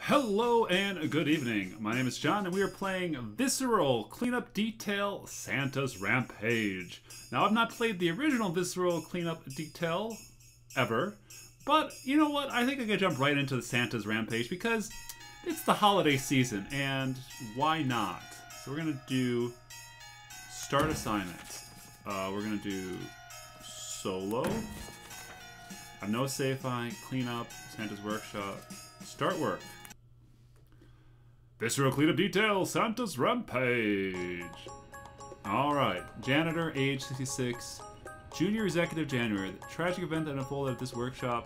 Hello and good evening. My name is John and we are playing Viscera Cleanup Detail Santa's Rampage. Now, I've not played the original Viscera Cleanup Detail ever, but you know what? I think I could jump right into the Santa's Rampage because it's the holiday season and why not? So we're going to do start assignments. We're going to do solo. No save file, cleanup, Santa's workshop, start work. Viscera Cleanup Detail, Santa's Rampage. Alright, janitor, age 66, junior executive January. The tragic event that unfolded at this workshop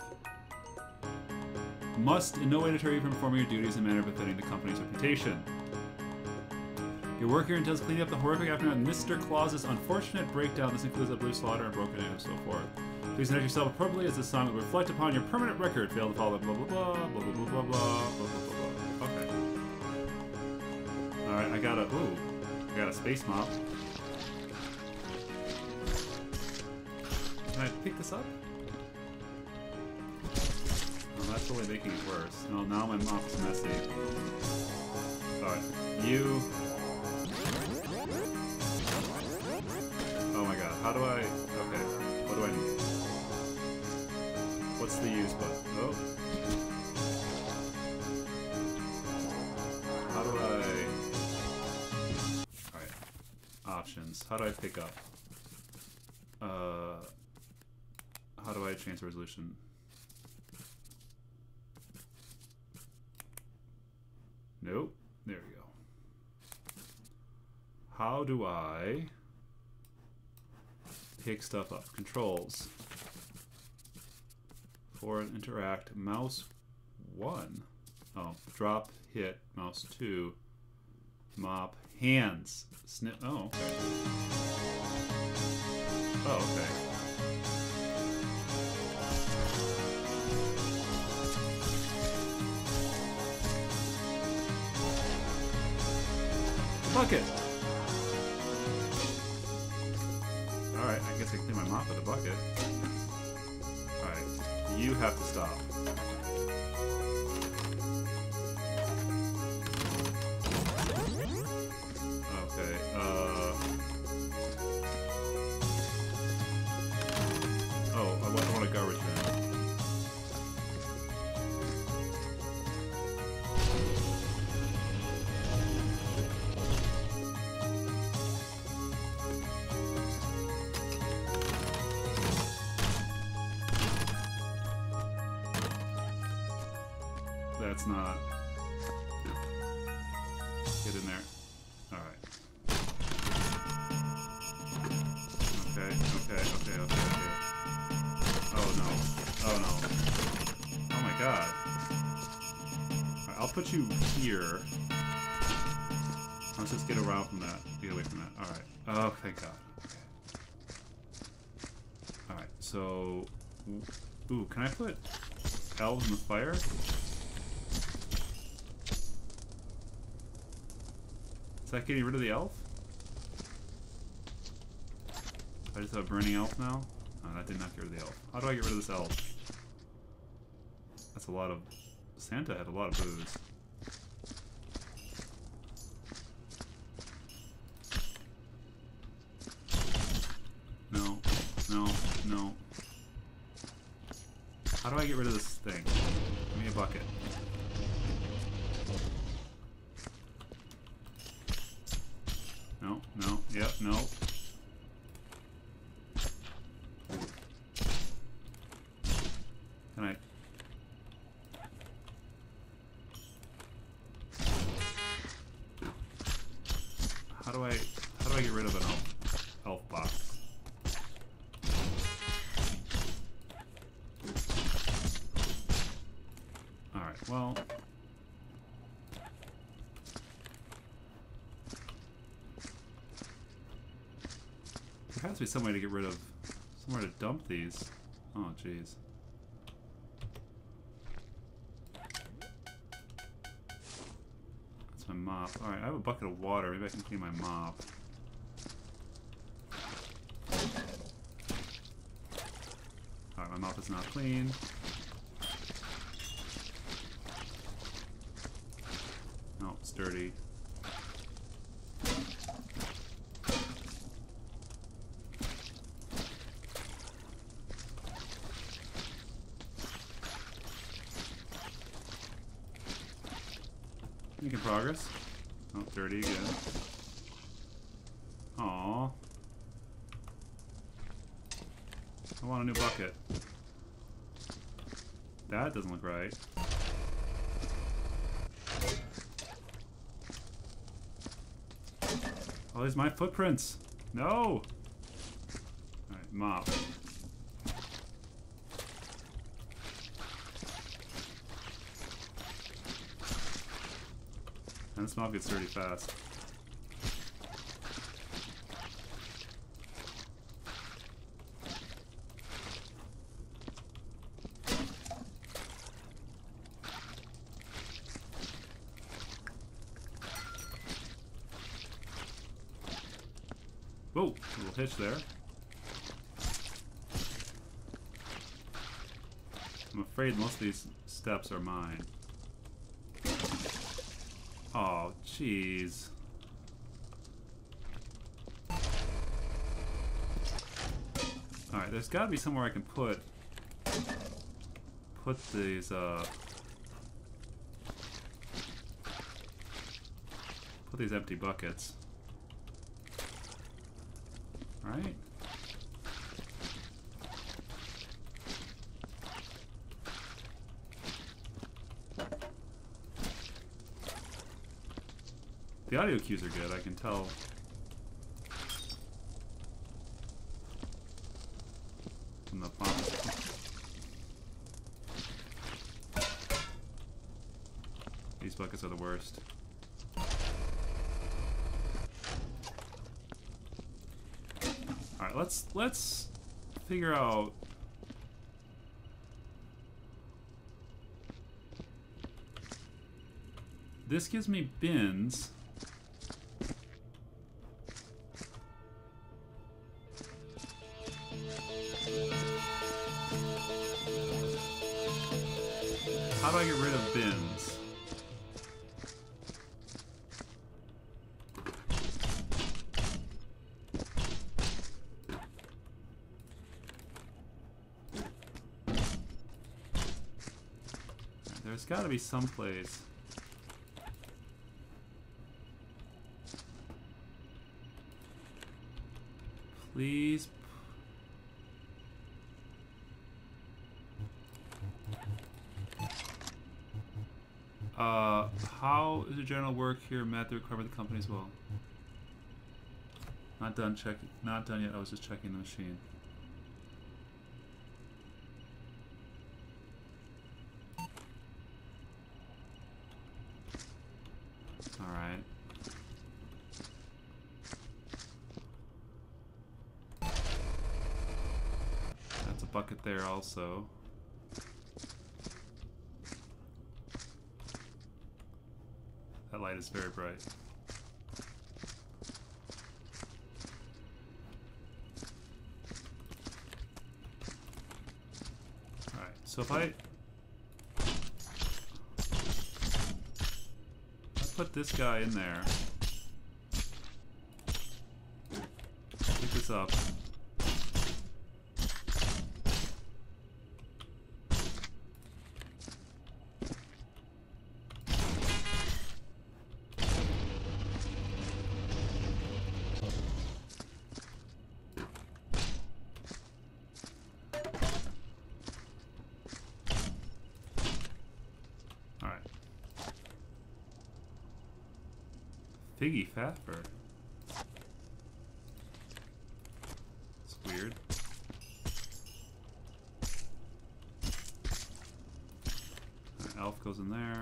must in no way deter you from performing your duties in a manner befitting the company's reputation. Your work here entails cleaning up the horrific aftermath of Mr. Claus's unfortunate breakdown. This includes a blue slaughter and broken in and so forth. Please conduct yourself appropriately as this song will reflect upon your permanent record. Fail to follow blah blah blah blah blah blah blah blah blah blah blah. Okay. Alright, I got a space mop. Can I pick this up? Oh, that's really making it worse. No, now my mop is messy. Alright, you... Oh my god, how do I... Okay, what do I need? What's the use button? Oh. How do I... Alright. Options. How do I pick up? How do I change the resolution? Nope. There we go. How do I pick stuff up? Controls. For an interact, mouse 1. Oh, drop, hit, mouse 2. Mop, hands. Snip. Oh, okay. Oh, okay. Bucket. Alright, I guess I can clean my mop with a bucket. Alright, you have to stop. Okay, Oh, I want a garbage bin. That's not... Get in there. Alright. Okay. Oh no. Oh no. Oh my god. Alright, I'll put you here. Let's just get around from that. Get away from that. Alright. Oh, thank god. Okay. Alright, so... Ooh, can I put elves in the fire? Is that getting rid of the elf? I just have a burning elf now? Oh, that did not get rid of the elf. How do I get rid of this elf? That's a lot of... Santa had a lot of booze. No. How do I get rid of this thing? Give me a bucket. No, yep, no. Can I... How do I get rid of an elf box? Alright, well... There has to be some way to get rid of... somewhere to dump these. Oh, jeez. That's my mop. Alright, I have a bucket of water. Maybe I can clean my mop. Alright, my mop is not clean. dirty. Making progress. Oh, dirty again. Aww. I want a new bucket. That doesn't look right. Oh, there's my footprints. No! Alright, mop. And this mop gets dirty fast. Whoa, a little hitch there. I'm afraid most of these steps are mine. Oh, jeez. Alright, there's gotta be somewhere I can put these, put these empty buckets. Right? The audio cues are good, I can tell. From the font. These buckets are the worst. Alright, let's figure out this gives me bins. How do I get rid of bins? There's got to be some place. Please. How is the general work here met the requirement of the company as well? Not done checking. Not done yet. I was just checking the machine. All right. That's a bucket there also. That light is very bright. Alright, so if I put this guy in there, pick this up. Figgy Faffer. It's weird. Elf goes in there.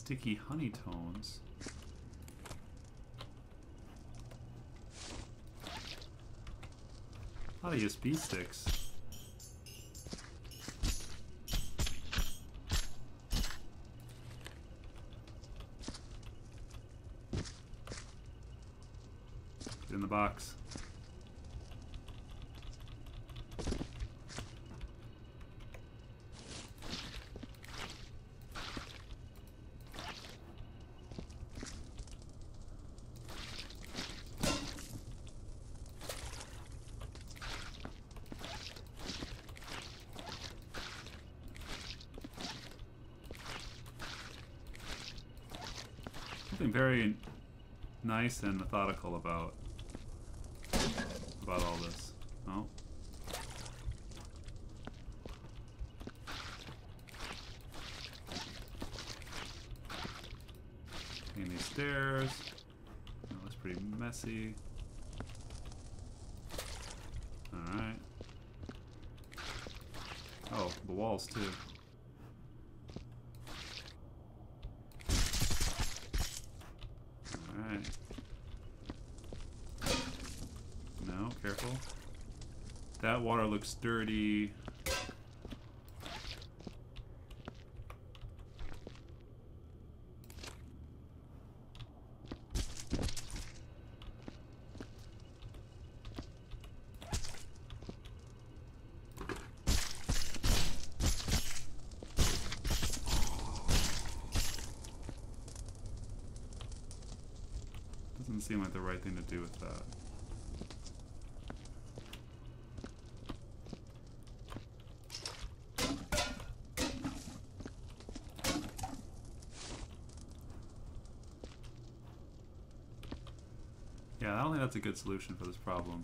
Sticky honey tones. A lot of USB sticks. Get in the box. Something very nice and methodical about all this. Oh. Taking these stairs. That looks pretty messy. Alright. Oh, the walls too. Alright. No, careful. That water looks dirty. Doesn't seem like the right thing to do with that. Yeah, I don't think that's a good solution for this problem.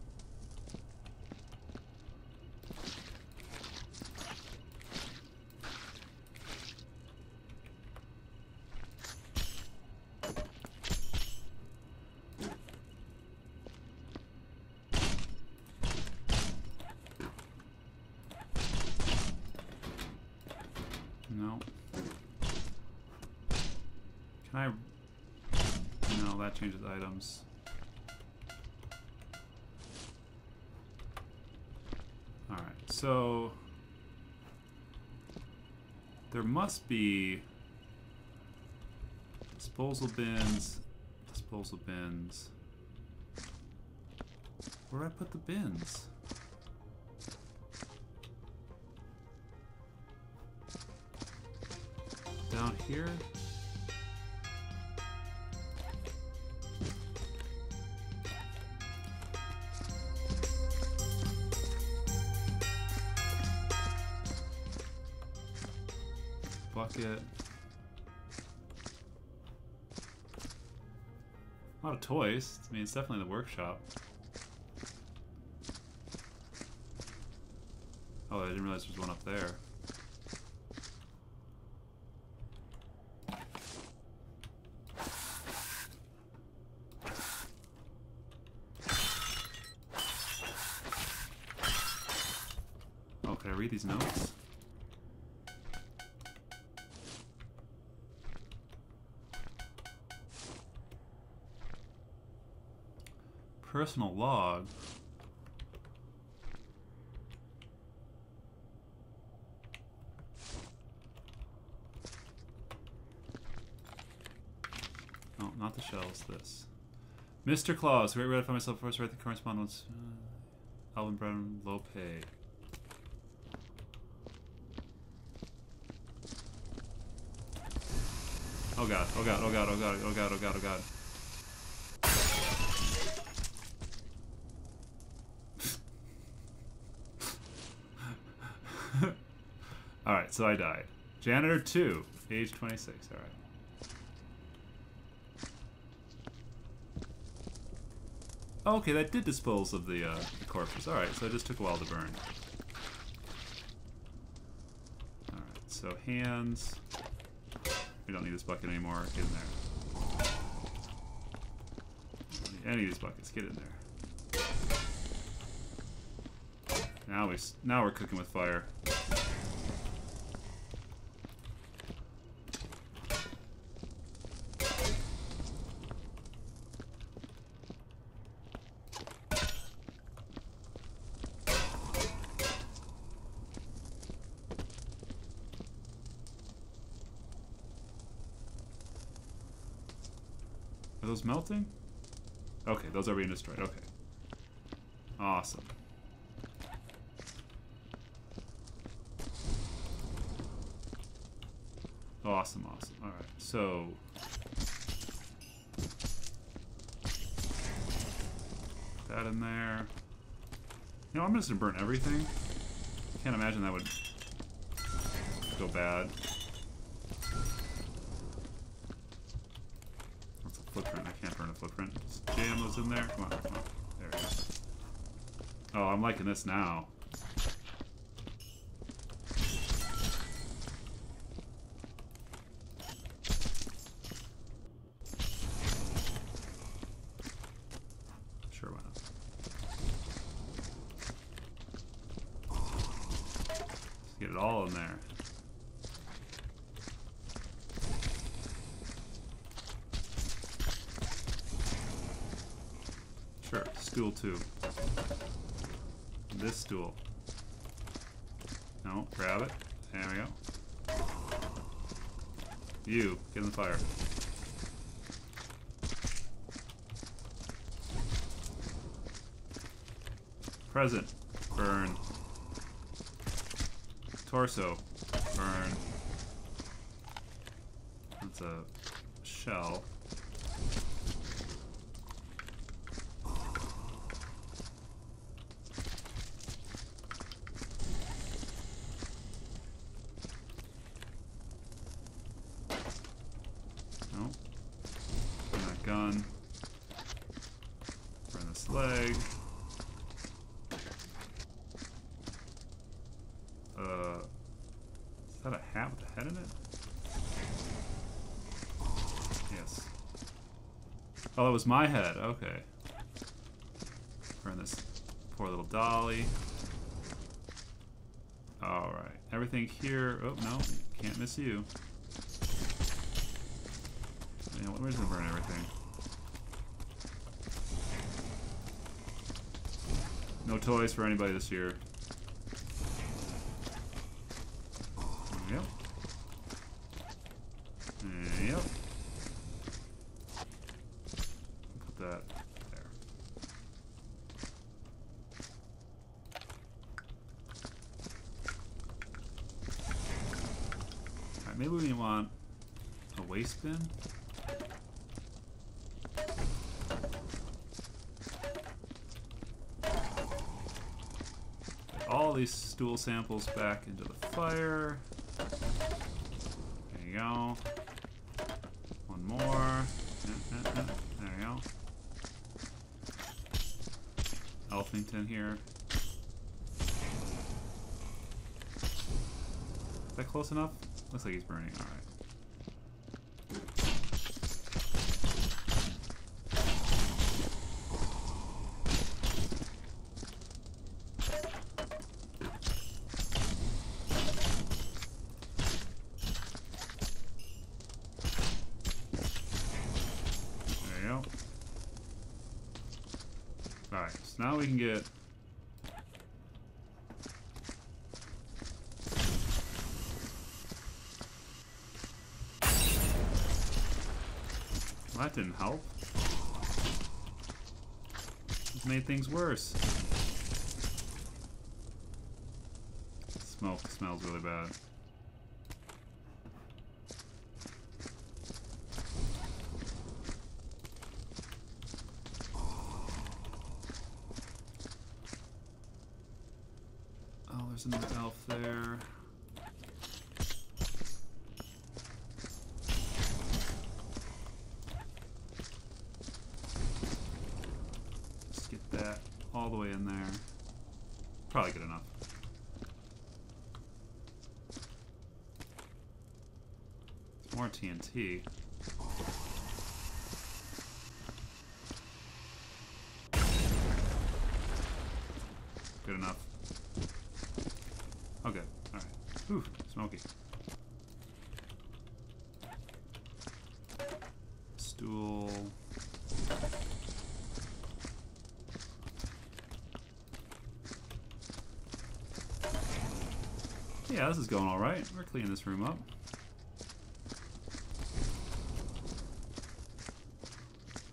No. Can I... No, that changes items. Alright, so... There must be... Disposal bins... Disposal bins... Where do I put the bins? Down here? Bucket. A lot of toys. I mean, it's definitely the workshop. Oh, I didn't realize there was one up there. Oh, can I read these notes? Personal log. Oh, not the shells, this. Mr. Claus, great read for myself first, write the correspondence. Alvin Brown, low pay. Oh god, oh god, oh god, oh god, oh god, oh god, oh god. Alright, so I died. Janitor 2, age 26, alright. Oh, okay, that did dispose of the corpses. Alright, so it just took a while to burn. Alright, so hands. We don't need this bucket anymore. Get in there. Don't need any of these buckets. Get in there. Now we're cooking with fire. those melting? Okay, those are being destroyed. Okay. Awesome. Awesome, awesome. Alright, so... put that in there. You know, I'm just gonna burn everything. Can't imagine that would go bad. That's a footprint. I can't burn a footprint. Just jam those in there. Come on, come on. There it is. Oh, I'm liking this now. Sure, why not? Let's get it all in there. Sure, stool too. This stool. No, grab it. There we go. You, get in the fire. Present, burn. Torso, burn. That's a shell. No. Burn that gun. Burn this leg. Is that a hat with a head in it? Yes. Oh, that was my head. Okay. Burn this poor little dolly. Alright. Everything here. Oh, no. Can't miss you. Yeah, where's the burn everything? No toys for anybody this year. Yep. Yep. Put that there. Alright, maybe we want a waste bin. Get all these stool samples back into the fire. There you go. One more. There you go. Elfington here. Is that close enough? Looks like he's burning. Alright. Alright, so now we can get... Well, that didn't help. It made things worse. Smoke smells really bad. There's another elf there. Just get that all the way in there. Probably good enough. More TNT. Good enough. Okay, alright. Ooh, smoky. Stool. Yeah, this is going alright. We're cleaning this room up.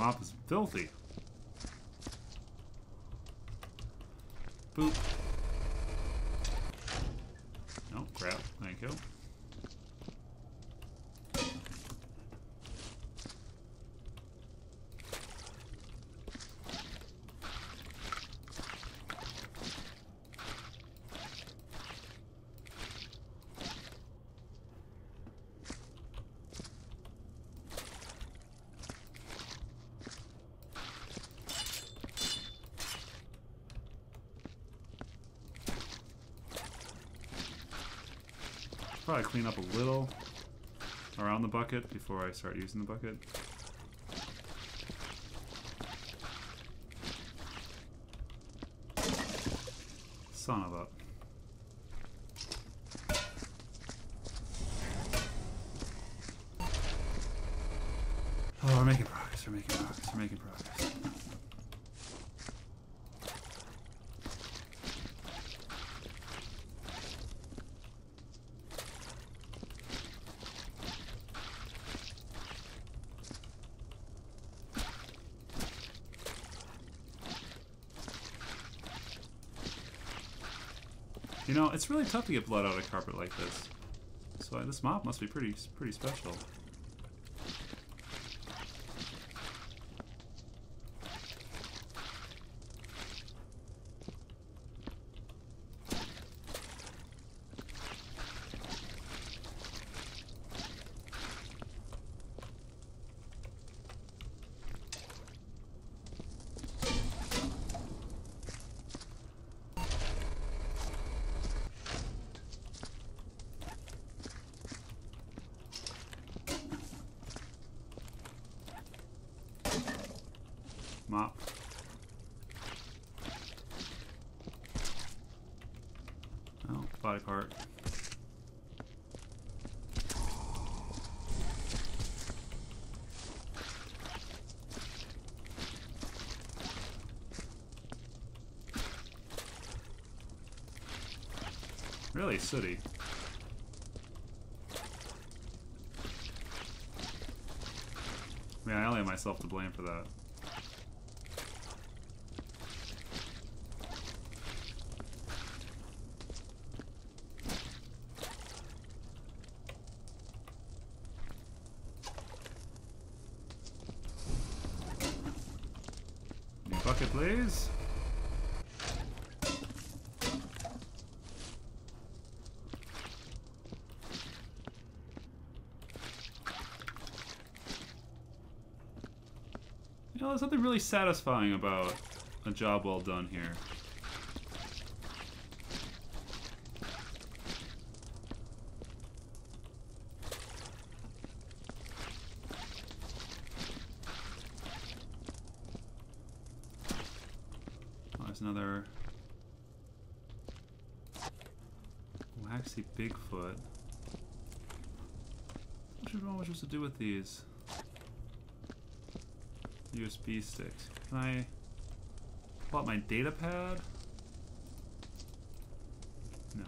mop is filthy. Boop. Oh, crap. Thank you. Probably clean up a little around the bucket before I start using the bucket. Son of a... Oh, we're making progress, we're making progress, we're making progress. You know, it's really tough to get blood out of carpet like this. So this mop must be pretty special. Mop. Oh, body part. Really sooty. I mean, I only have myself to blame for that. Bucket, please. You know, there's something really satisfying about a job well done here. Another waxy Bigfoot. Which one was supposed to do with these USB sticks? Can I pull out my data pad? No.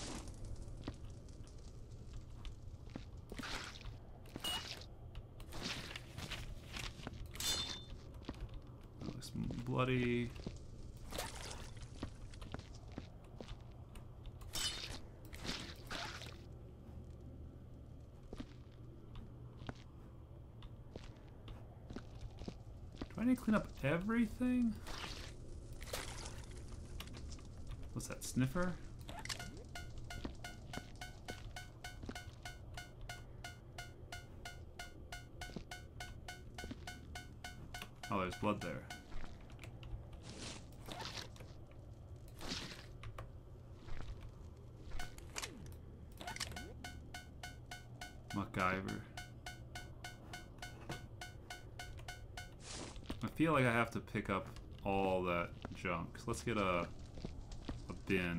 That looks bloody. Do I need to clean up everything? What's that, sniffer? Oh, there's blood there. MacGyver. I feel like I have to pick up all that junk. So let's get a bin.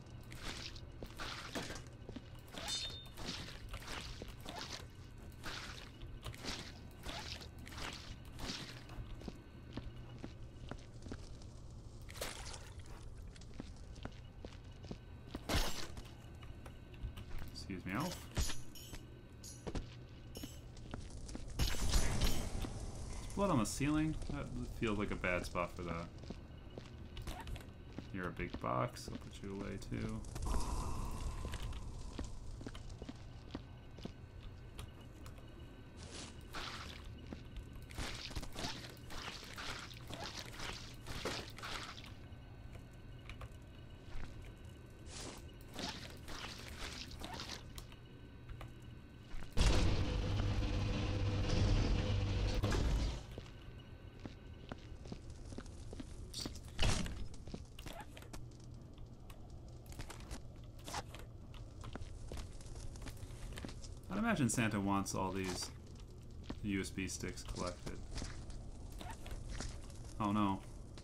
Excuse me, Alf. blood on the ceiling? That feels like a bad spot for that. You're a big box. I'll put you away too. I imagine Santa wants all these USB sticks collected. Oh no.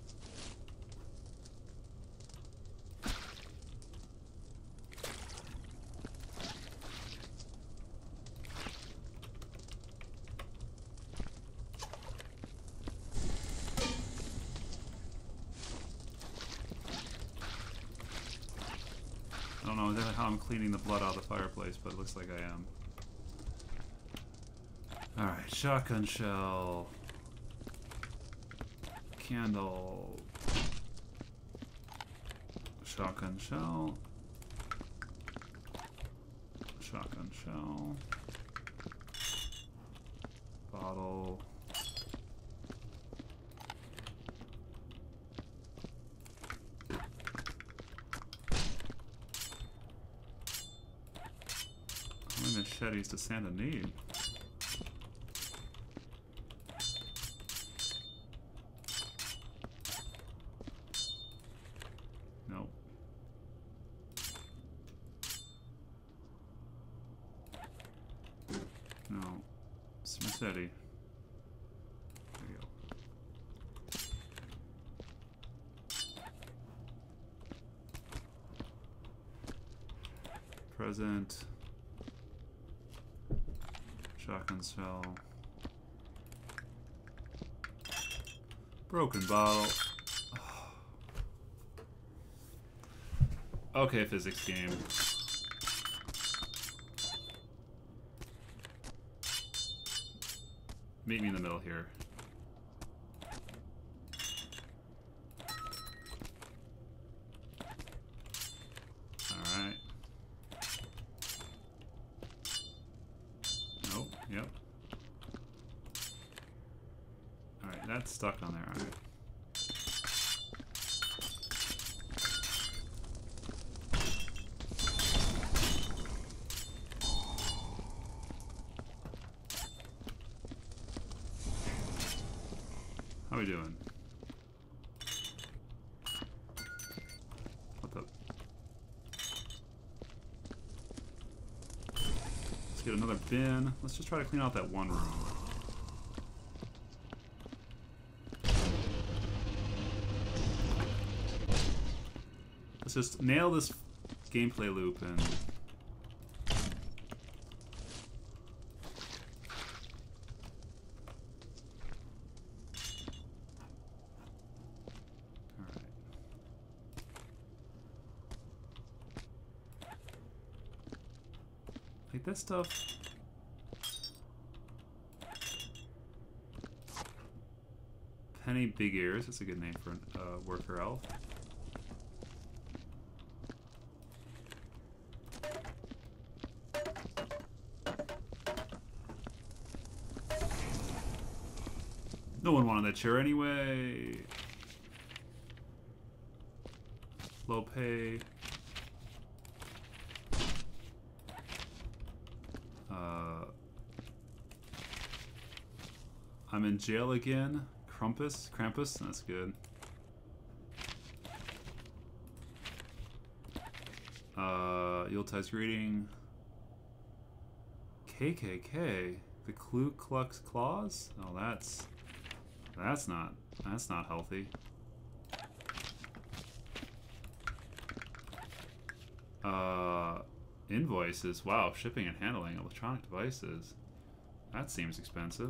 I don't know exactly how I'm cleaning the blood out of the fireplace, but it looks like I am. Alright, shotgun shell. Candle. Shotgun shell. Shotgun shell. Bottle. How many machetes does Santa need? Steady. There you go. Present. Shotgun shell. Broken bottle. Okay, physics game. Meet me in the middle here. Alright. Nope, yep. Alright, that's stuck on there, alright. How are we doing? What the? Let's get another bin. Let's just try to clean out that one room. Let's just nail this gameplay loop and... This stuff. Penny Big Ears. That's a good name for a worker elf. No one wanted that chair anyway. Low pay. I'm in jail again. Krampus, that's good. Yuletide greeting. KKK, the Ku Klux Claws. Oh, that's not healthy. Invoices. Wow, shipping and handling electronic devices. That seems expensive.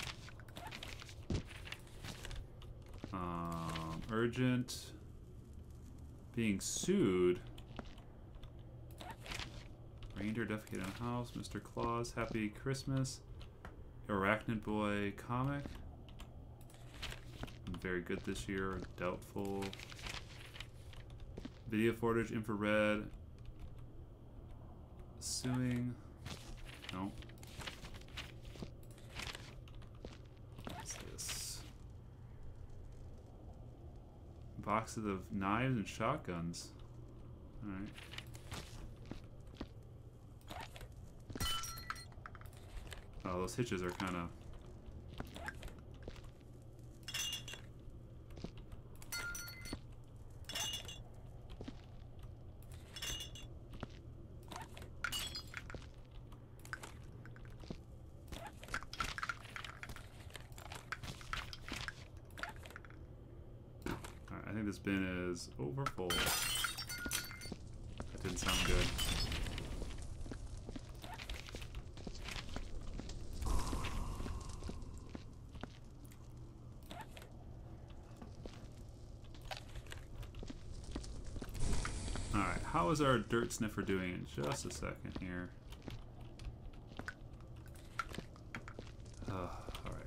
Urgent. Being sued. Reindeer defecated in a house. Mr. Claus. Happy Christmas. Arachnid Boy comic. wasn't very good this year. Doubtful. Video footage, infrared. Suing. No. What's this? Boxes of knives and shotguns. Alright. Oh, those hitches are kind of... Alright, I think this bin is over full. That didn't sound good. Alright, how is our dirt sniffer doing in just a second here? Alright.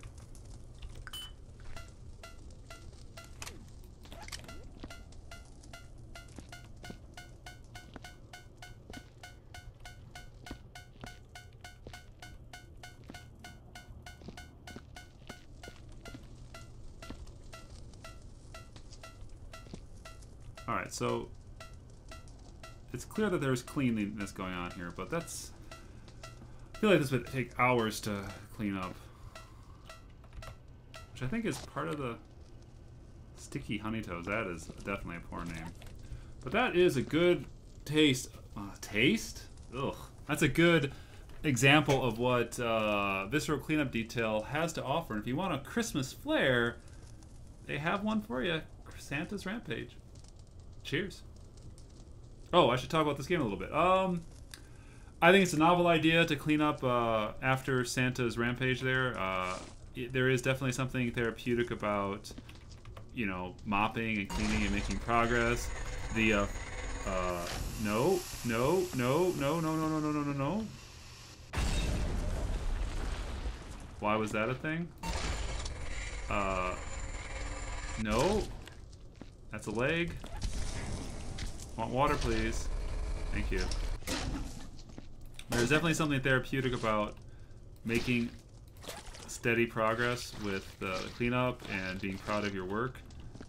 Alright, so it's clear that there's cleanliness going on here, but that's... I feel like this would take hours to clean up. Which I think is part of the sticky honey toes. That is definitely a poor name. But that is a good taste. Taste? Ugh. That's a good example of what Viscera Cleanup Detail has to offer. And if you want a Christmas flair, they have one for you. Santa's Rampage. Cheers. Oh, I should talk about this game a little bit. I think it's a novel idea to clean up after Santa's Rampage there. There is definitely something therapeutic about, you know, mopping and cleaning and making progress. The, no. Why was that a thing? No. That's a leg. Want water, please. Thank you. There's definitely something therapeutic about making steady progress with the cleanup and being proud of your work.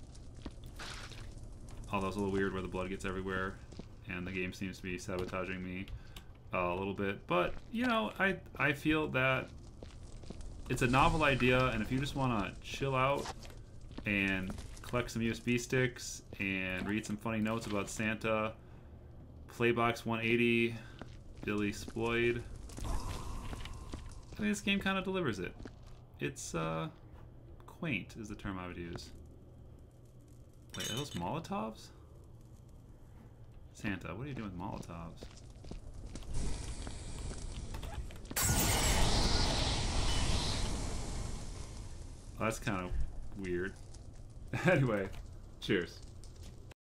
Although it's a little weird where the blood gets everywhere and the game seems to be sabotaging me a little bit. But, you know, I feel that it's a novel idea, and if you just want to chill out and collect some USB sticks and read some funny notes about Santa, Playbox 180, Billy Sployd, I think this game kind of delivers it. It's quaint is the term I would use. Wait, are those Molotovs? Santa, what are you doing with Molotovs? Well, that's kind of weird. Anyway, cheers.